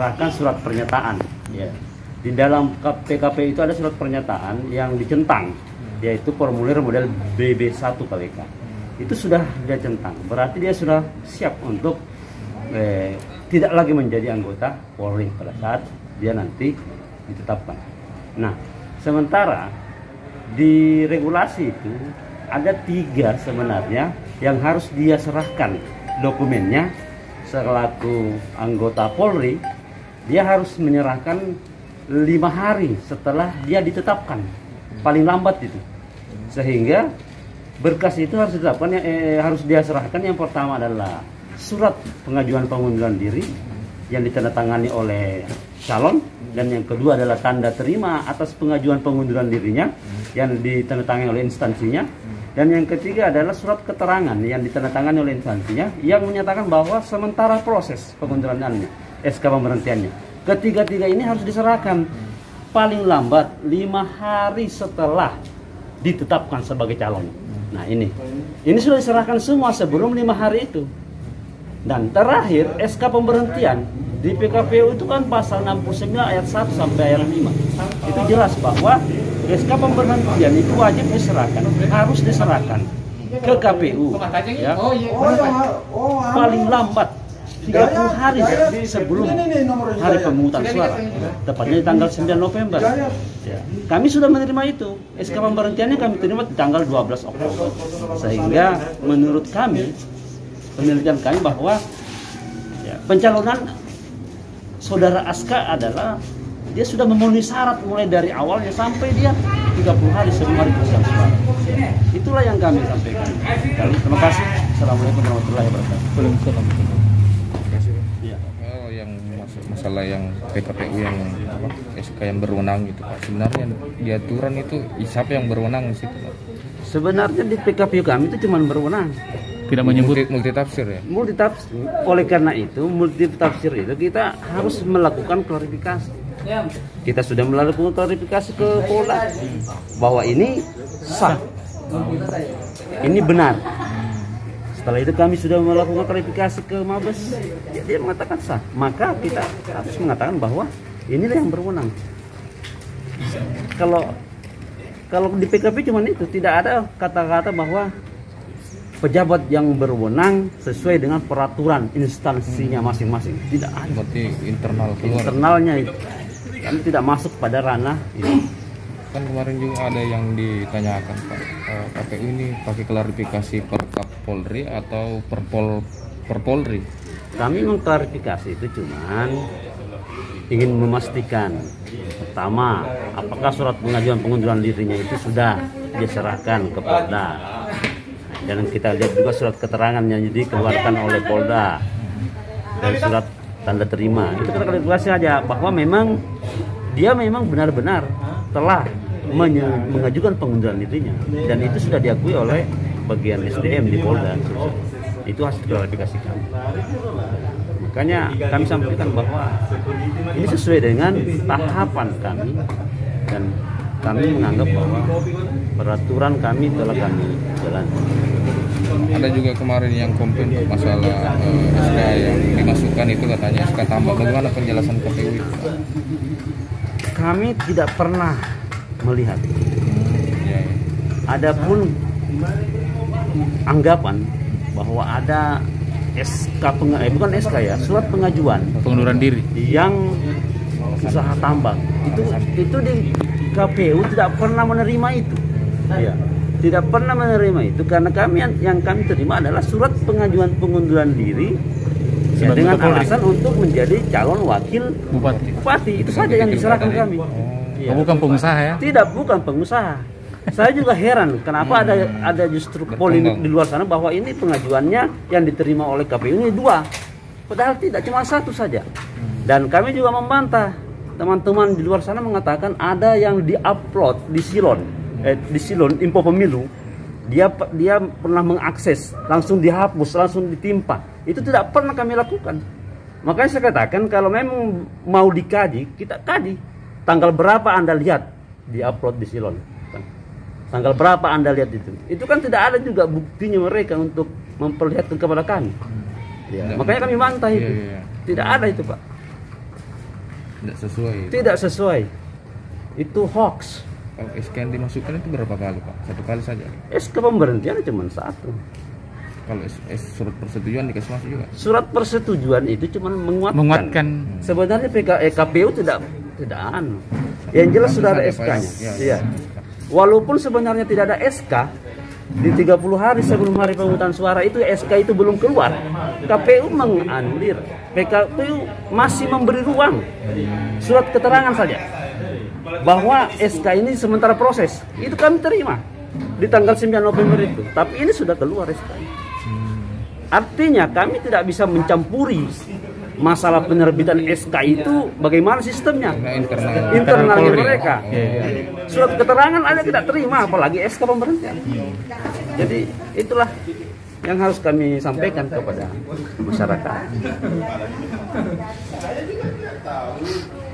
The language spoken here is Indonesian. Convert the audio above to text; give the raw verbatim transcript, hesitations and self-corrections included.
menyerahkan surat pernyataan. Ya. Di dalam P K P itu ada surat pernyataan yang dicentang, yaitu formulir model B B satu K W K. Itu sudah dia centang, berarti dia sudah siap untuk eh, tidak lagi menjadi anggota Polri pada saat dia nanti ditetapkan. Nah, sementara di regulasi itu ada tiga sebenarnya yang harus dia serahkan dokumennya selaku anggota Polri. Dia harus menyerahkan lima hari setelah dia ditetapkan, paling lambat itu, sehingga berkas itu harus ditetapkan, eh, harus dia serahkan. Yang pertama adalah surat pengajuan pengunduran diri yang ditandatangani oleh calon, dan yang kedua adalah tanda terima atas pengajuan pengunduran dirinya yang ditandatangani oleh instansinya, dan yang ketiga adalah surat keterangan yang ditandatangani oleh instansinya yang menyatakan bahwa sementara proses pengundurannya, S K pemberhentiannya. Ketiga-tiga ini harus diserahkan paling lambat lima hari setelah ditetapkan sebagai calon. Nah ini, ini sudah diserahkan semua sebelum lima hari itu. Dan terakhir S K pemberhentian di P K P U itu kan pasal enam puluh sembilan ayat satu sampai ayat lima. Itu jelas bahwa S K pemberhentian itu wajib diserahkan, harus diserahkan ke K P U ya, paling lambat tiga puluh hari sebelum hari pemungutan suara, tepatnya di tanggal sembilan November. Ya. Kami sudah menerima itu, S K pemberhentiannya kami terima di tanggal dua belas Oktober. Sehingga menurut kami, penelitian kami bahwa ya, pencalonan saudara Aska adalah dia sudah memenuhi syarat mulai dari awalnya sampai dia tiga puluh hari sebelum hari pemungutan suara. Itulah yang kami sampaikan. Terima kasih. Assalamualaikum warahmatullahi wabarakatuh. Masalah yang P K P U yang apa, S K yang berwenang gitu Pak. Sebenarnya di aturan itu siapa yang berwenang di situ Pak? Sebenarnya di P K P U kami itu cuma berwenang. Tidak menyebut multi, multi tafsir ya? Multi tafsir. Oleh karena itu multi tafsir itu kita harus melakukan klarifikasi. Kita sudah melakukan klarifikasi ke Polda bahwa ini sah, ini benar. Setelah itu kami sudah melakukan klarifikasi ke Mabes, dia mengatakan sah. Maka kita harus mengatakan bahwa inilah yang berwenang. Kalau kalau di P K P cuma itu, tidak ada kata-kata bahwa pejabat yang berwenang sesuai dengan peraturan instansinya masing-masing. Tidak ada. Berarti internal keluar. Internalnya itu. Kami tidak masuk pada ranah ini. Kan kemarin juga ada yang ditanyakan Pak, K P U ini pakai klarifikasi per Kapolri atau per Pol per Polri? Kami mengklarifikasi itu cuman ingin memastikan, pertama, apakah surat pengajuan pengunduran dirinya itu sudah diserahkan ke Polda, dan kita lihat juga surat keterangan yang dikeluarkan oleh Polda dan surat tanda terima. Itu kita klarifikasi aja bahwa memang dia memang benar-benar telah mengajukan pengunduran dirinya, dan itu sudah diakui oleh bagian S D M di Polda. Itu hasil klarifikasi kami. Makanya kami sampaikan bahwa ini sesuai dengan tahapan kami, dan kami menganggap bahwa peraturan kami telah kami jalankan. Ada juga kemarin yang komplain masalah eh, S K yang dimasukkan itu katanya S K tambah. Bagaimana penjelasan K P U itu? Kami tidak pernah melihat. Adapun anggapan bahwa ada S K peng, eh, bukan S K ya, surat pengajuan pengunduran diri yang usaha tambang itu itu di K P U tidak pernah menerima itu. Ya, tidak pernah menerima itu karena kami yang, yang kami terima adalah surat pengajuan pengunduran diri ya, dengan alasan untuk menjadi calon wakil bupati. Bupati itu saja yang diserahkan kami. Oh, bukan pengusaha ya? Tidak, bukan pengusaha. Saya juga heran kenapa hmm. ada ada justru polemik di luar sana bahwa ini pengajuannya yang diterima oleh K P U ini dua, padahal tidak, cuma satu saja. Dan kami juga membantah, teman-teman di luar sana mengatakan ada yang diupload di Silon, eh, di Silon Info Pemilu, dia dia pernah mengakses langsung dihapus, langsung ditimpa. Itu tidak pernah kami lakukan. Makanya saya katakan kalau memang mau dikaji, kita kaji. Tanggal berapa Anda lihat di-upload di Silon? Tanggal berapa Anda lihat itu? Itu kan tidak ada juga buktinya mereka untuk memperlihatkan kepada kami. Ya, makanya kami bantah itu. Iya, iya. Tidak ada itu, Pak. Tidak sesuai. Tidak sesuai. Itu hoax. Kalau S K yang dimasukkan itu berapa kali Pak? Satu kali saja. S K pemberhentian cuma satu. Kalau S, S, surat persetujuan dikasih masuk juga. Surat persetujuan itu cuma menguatkan. Menguatkan. Sebenarnya P K, eh, K P U tidak tidak anu. Yang jelas sudah ada S K-nya. Ya, Iya. Walaupun sebenarnya tidak ada S K, di tiga puluh hari sebelum hari pemungutan suara itu S K itu belum keluar. K P U menganulir. P K P U masih memberi ruang. Surat keterangan saja bahwa S K ini sementara proses. Itu kami terima di tanggal sembilan November itu. Tapi ini sudah keluar S K. Artinya kami tidak bisa mencampuri masalah penerbitan S K itu bagaimana sistemnya. Karena internal Internalnya Polri. mereka. Surat keterangan ada tidak terima, apalagi S K pemberhentian. Jadi itulah yang harus kami sampaikan kepada masyarakat.